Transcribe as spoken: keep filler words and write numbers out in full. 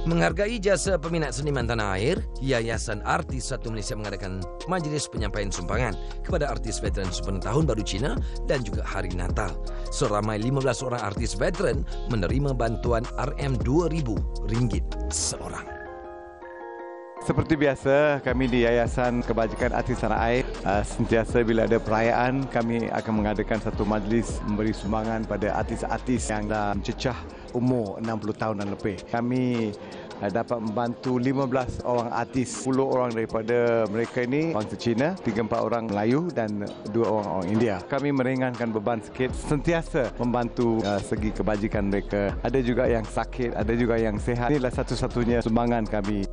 Menghargai jasa peminat seniman tanah air, Yayasan Artis Satu Malaysia mengadakan majlis penyampaian sumbangan kepada artis veteran sempena Tahun Baru Cina dan juga Hari Natal. Seramai lima belas orang artis veteran menerima bantuan R M dua ribu ringgit seorang. Seperti biasa, kami di Yayasan Kebajikan Artis Tanah Air, uh, sentiasa bila ada perayaan, kami akan mengadakan satu majlis memberi sumbangan pada artis-artis yang dah mencecah umur enam puluh tahun dan lebih. Kami uh, dapat membantu lima belas orang artis, sepuluh orang daripada mereka ini bangsa Cina, tiga empat orang Melayu dan dua orang orang India. Kami meringankan beban sikit, sentiasa membantu uh, segi kebajikan mereka. Ada juga yang sakit, ada juga yang sihat. Inilah satu-satunya sumbangan kami